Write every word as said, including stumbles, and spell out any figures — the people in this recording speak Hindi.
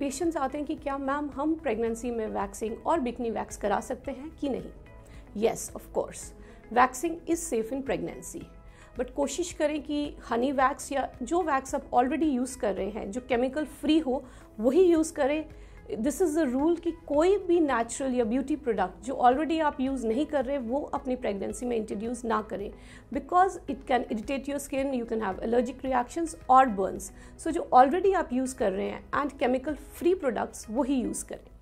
पेशेंट्स आते हैं कि क्या मैम हम प्रेगनेंसी में वैक्सिंग और बिकनी वैक्स करा सकते हैं कि नहीं। Yes of course, waxing is safe in pregnancy, but कोशिश करें कि हनी वैक्स या जो वैक्स आप ऑलरेडी यूज़ कर रहे हैं जो केमिकल फ्री हो वही यूज़ करें। दिस इज़ द रूल कि कोई भी नेचुरल या ब्यूटी प्रोडक्ट जो ऑलरेडी आप यूज़ नहीं कर रहे वो अपनी प्रेगनेंसी में इंट्रोड्यूस ना करें, because it can irritate your skin, you can have allergic reactions और बर्न्स। सो जो ऑलरेडी आप यूज़ कर रहे हैं एंड केमिकल फ्री प्रोडक्ट्स वही यूज़ करें।